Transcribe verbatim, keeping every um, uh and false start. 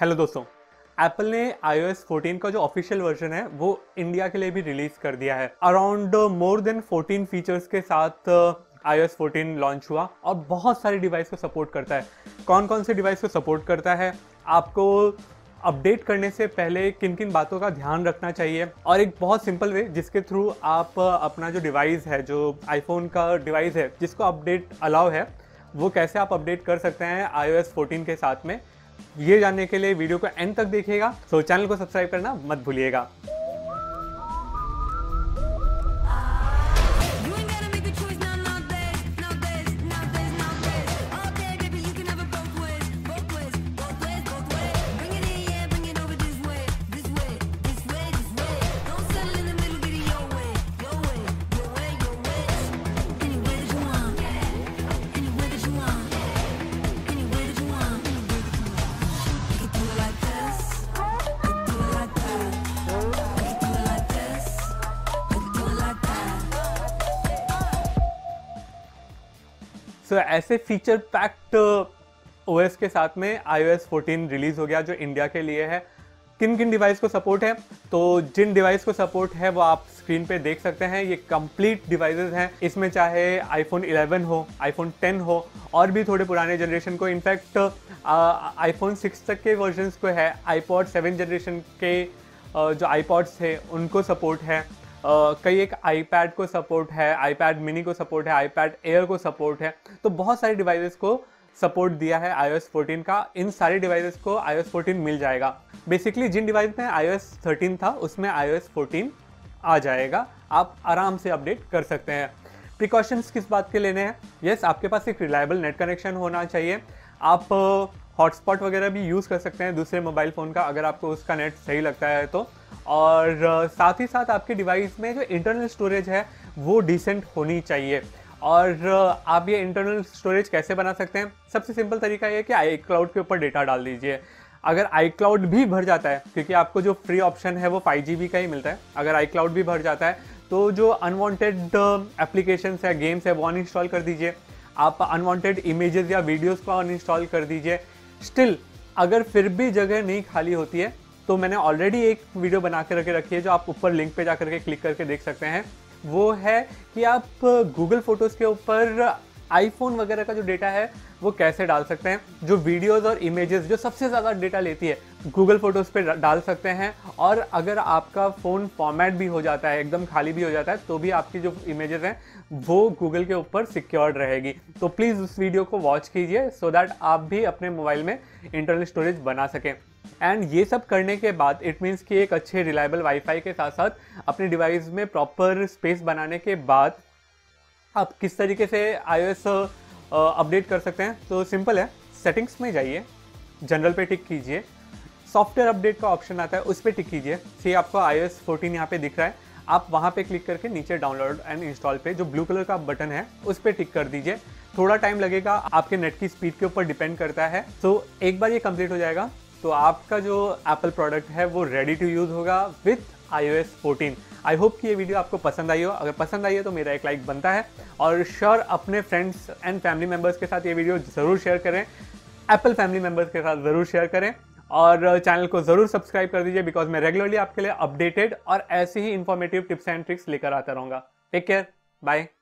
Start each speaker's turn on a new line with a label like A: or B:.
A: Hello दोस्तों, Apple ने iOS fourteen का जो ऑफिशियल वर्जन है वो इंडिया के लिए भी रिलीज कर दिया है। Around more than fourteen features के साथ iOS फोर्टीन लॉन्च हुआ और बहुत सारे डिवाइस को सपोर्ट करता है। कौन कौन से डिवाइस को सपोर्ट करता है, आपको अपडेट करने से पहले किन किन बातों का ध्यान रखना चाहिए, और एक बहुत सिंपल वे जिसके थ्रू आप अपना जो डिवाइस है, जो आईफोन का डिवाइस है जिसको अपडेट अलाउ है, वो कैसे आप अपडेट कर सकते हैं iOS फोर्टीन के साथ में। ये जानने के लिए वीडियो को एंड तक देखिएगा। तो चैनल को सब्सक्राइब करना मत भूलिएगा। सो so, ऐसे फीचर पैक्ड ओएस के साथ में iOS फोर्टीन रिलीज हो गया जो इंडिया के लिए है। किन किन डिवाइस को सपोर्ट है, तो जिन डिवाइस को सपोर्ट है वो आप स्क्रीन पे देख सकते हैं। ये कंप्लीट डिवाइसेस हैं। इसमें चाहे आईफोन इलेवन हो, आईफोन टेन हो, और भी थोड़े पुराने जनरेशन को, इनफैक्ट आईफोन सिक्स तक के वर्जन्स को है। आईपॉड सेवन जनरेशन के uh, जो आईपॉड्स थे उनको सपोर्ट है। Uh, कई एक आईपैड को सपोर्ट है, आईपैड मिनी को सपोर्ट है, आईपैड एयर को सपोर्ट है। तो बहुत सारे डिवाइसेस को सपोर्ट दिया है iOS फोर्टीन का। इन सारे डिवाइसेस को iOS फोर्टीन मिल जाएगा। बेसिकली जिन डिवाइस में iOS थर्टीन था उसमें iOS फोर्टीन आ जाएगा। आप आराम से अपडेट कर सकते हैं। प्रिकॉशंस किस बात के लेने हैं? यस, आपके पास एक रिलायबल नेट कनेक्शन होना चाहिए। आप हॉटस्पॉट uh, वगैरह भी यूज़ कर सकते हैं दूसरे मोबाइल फ़ोन का, अगर आपको उसका नेट सही लगता है तो। और uh, साथ ही साथ आपके डिवाइस में जो इंटरनल स्टोरेज है वो डिसेंट होनी चाहिए। और uh, आप ये इंटरनल स्टोरेज कैसे बना सकते हैं? सबसे सिंपल तरीका ये है कि आई क्लाउड के ऊपर डेटा डाल दीजिए। अगर आई क्लाउड भी भर जाता है, क्योंकि आपको जो फ्री ऑप्शन है वो फाइव जी बी का ही मिलता है, अगर आई क्लाउड भी भर जाता है तो जो अनवांटेड एप्लीकेशंस है, गेम्स है, वो अनइंस्टॉल कर दीजिए। आप अनवांटेड इमेजेस या वीडियोस को अनइंस्टॉल कर दीजिए। स्टिल अगर फिर भी जगह नहीं खाली होती है तो मैंने ऑलरेडी एक वीडियो बना के रखे रखी है जो आप ऊपर लिंक पे जा करके क्लिक करके देख सकते हैं। वो है कि आप गूगल फोटोज़ के ऊपर आईफोन वगैरह का जो डेटा है वो कैसे डाल सकते हैं। जो वीडियोस और इमेजेस जो सबसे ज़्यादा डेटा लेती है गूगल फोटोज़ पे डाल सकते हैं। और अगर आपका फ़ोन फॉर्मेट भी हो जाता है, एकदम खाली भी हो जाता है, तो भी आपकी जो इमेजेस हैं वो गूगल के ऊपर सिक्योर्ड रहेगी। तो प्लीज़ उस वीडियो को वॉच कीजिए सो दैट आप भी अपने मोबाइल में इंटरनल स्टोरेज बना सकें। एंड ये सब करने के बाद इट मीन्स कि एक अच्छे रिलायबल वाईफाई के साथ साथ अपने डिवाइस में प्रॉपर स्पेस बनाने के बाद आप किस तरीके से iOS अपडेट कर सकते हैं। तो सिंपल है, सेटिंग्स में जाइए, जनरल पे टिक कीजिए, सॉफ्टवेयर अपडेट का ऑप्शन आता है उस पर टिक कीजिए। सी आपको iOS फोर्टीन यहाँ पे दिख रहा है, आप वहाँ पे क्लिक करके नीचे डाउनलोड एंड इंस्टॉल पे जो ब्लू कलर का बटन है उस पर टिक कर दीजिए। थोड़ा टाइम लगेगा, आपके नेट की स्पीड के ऊपर डिपेंड करता है। तो एक बार ये कंप्लीट हो जाएगा तो आपका जो एप्पल प्रोडक्ट है वो रेडी टू यूज़ होगा with iOS fourteen. I hope कि ये वीडियो आपको पसंद आई हो। अगर पसंद आई है तो मेरा एक लाइक बनता है, और श्योर अपने फ्रेंड्स एंड फैमिली मेम्बर्स के साथ ये वीडियो ज़रूर शेयर करें। एप्पल फैमिली मेम्बर्स के साथ ज़रूर शेयर करें, और चैनल को ज़रूर सब्सक्राइब कर दीजिए, बिकॉज मैं रेगुलरली आपके लिए अपडेटेड और ऐसे ही इंफॉर्मेटिव टिप्स एंड ट्रिक्स लेकर आता रहूँगा। Take care, bye.